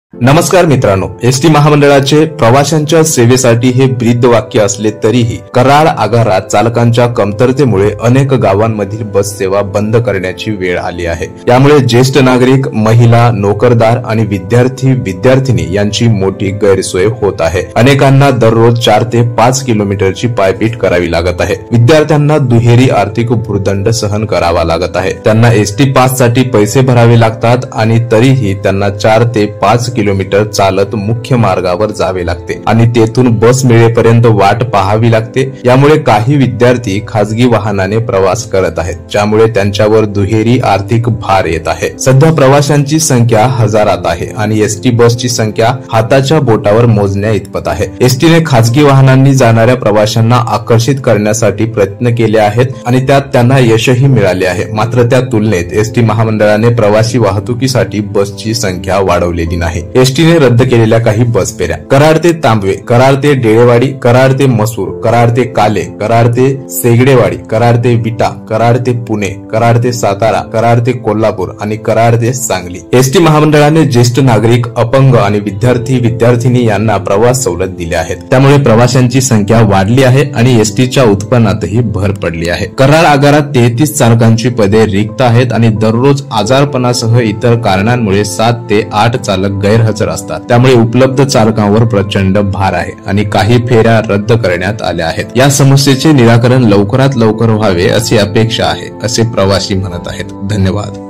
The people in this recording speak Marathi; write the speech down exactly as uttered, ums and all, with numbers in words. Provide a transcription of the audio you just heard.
नमस्कार मित्रांनो, एसटी महामंडळाचे प्रवाशांच्या सेवेसाठी हे ब्रीद वाक्य असले तरीही कराड आगारात चालकांच्या कमतरतेमुळे अनेक गावांमधील बस सेवा बंद करण्याची वेळ आली आहे। यामुळे ज्येष्ठ नागरिक, महिला, नोकरदार आणि विद्यार्थी विद्यार्थिनी यांची मोठी गैरसोय होत आहे। अनेकांना दररोज चार ते पाच किलोमीटरची पायपीट करावी लागत आहे। विद्यार्थ्यांना दुहेरी आर्थिक भुर्दंड सहन करावा लागत आहे। त्यांना एसटी पास साठी पैसे भरावे लागतात आणि तरीही त्यांना चार ते पाच किलोमीटर चालत मुख्य मार्गावर जावे लागते आणि तेथून बस मिळेपर्यंत वाट पाहावी लागते। यामुळे काही विद्यार्थी खासगी वाहनाने प्रवास करत आहेत, ज्यामुळे त्यांच्यावर दुहेरी आर्थिक भार येत आहे। सध्या प्रवाशांची संख्या हजारात आहे आणि एसटी बसची संख्या हाताच्या बोटावर मोजण्या इतपत आहे। एसटीने खासगी वाहनांनी जाणाऱ्या प्रवाशांना आकर्षित करण्यासाठी प्रयत्न केले आहेत आणि त्यात त्यांना यशही मिळाले आहे। मात्र त्या तुलनेत एसटी महामंडळाने प्रवासी वाहतुकीसाठी बसची संख्या वाढवलेली नाही। एसटीने रद्द केलेल्या काही बस फेऱ्या: कराड ते तांबवे, कराड ते डेळेवाडी, कराड ते मसूर, कराड ते काले, कराड ते सेगडेवाडी, कराड ते विटा, कराड ते पुणे, कराड ते सातारा, कराड ते कोल्हापूर आणि कराड ते सांगली। एसटी महामंडळाने ज्येष्ठ नागरिक, अपंग आणि विद्यार्थी विद्यार्थिनी यांना प्रवास सवलत दिल्या आहेत। त्यामुळे प्रवाशांची संख्या वाढली आहे आणि एसटीच्या उत्पन्नातही भर पडली आहे। कराड आगारात तेहतीस चालकांची पदे रिक्त आहेत आणि दररोज आजारपणासह इतर कारणांमुळे सात ते आठ चालक गैरहजर असतात। त्यामुळे उपलब्ध चालकांवर प्रचंड भार आहे आणि काही फेऱ्या रद्द करण्यात आल्या आहेत। या समस्येचे निराकरण लवकरात लवकर व्हावे अशी अपेक्षा आहे, असे प्रवासी म्हणत आहेत। धन्यवाद।